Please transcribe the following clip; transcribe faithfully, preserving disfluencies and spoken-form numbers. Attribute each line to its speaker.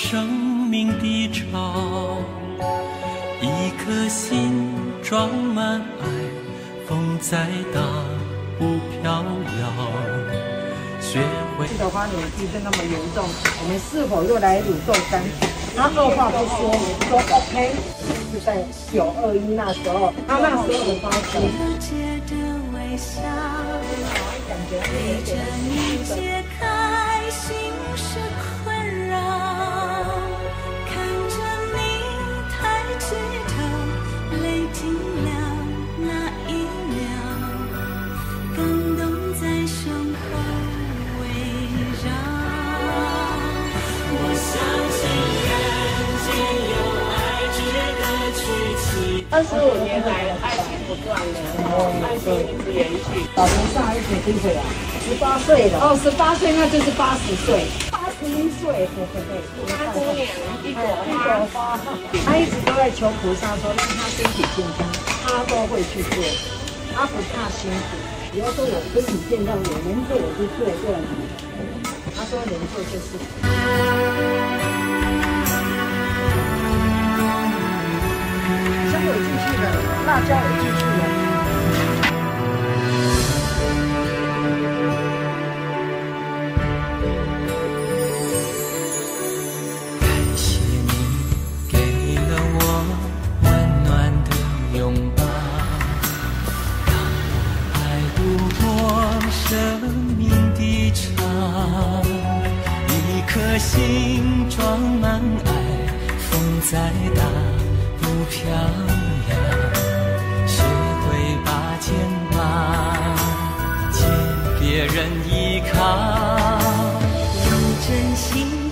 Speaker 1: 生命的潮，一颗心装满爱，风再大不飘摇。学会
Speaker 2: 的花脸地震那么严重，我们是否又来卤豆干？他二话不说说 OK， 是在九二一那时候，他那时候的发生。感觉
Speaker 3: 陪着你解开心事困扰，看着你抬起头，泪停了那一秒，感动在胸口围绕。我相信人间有爱值得去期待。
Speaker 2: 二十五年来的爱情不断的，爱情一直延续。老头上一岁几岁啊？十八岁了。哦，十八岁那就是八十岁，八十一岁，对对对。八姑娘，一朵花。他一直都在求菩萨说让他身体健康，他都会去做，他不怕辛苦。比如说我身体健康，我能做我就做这样子。他说能做就是。香有进去了，辣椒也进去了。
Speaker 1: 感谢你给了我温暖的拥抱，让我爱度过生命的潮，一颗心装满爱，风再大不飘摇，学会把肩膀借别人依靠，
Speaker 3: 用真心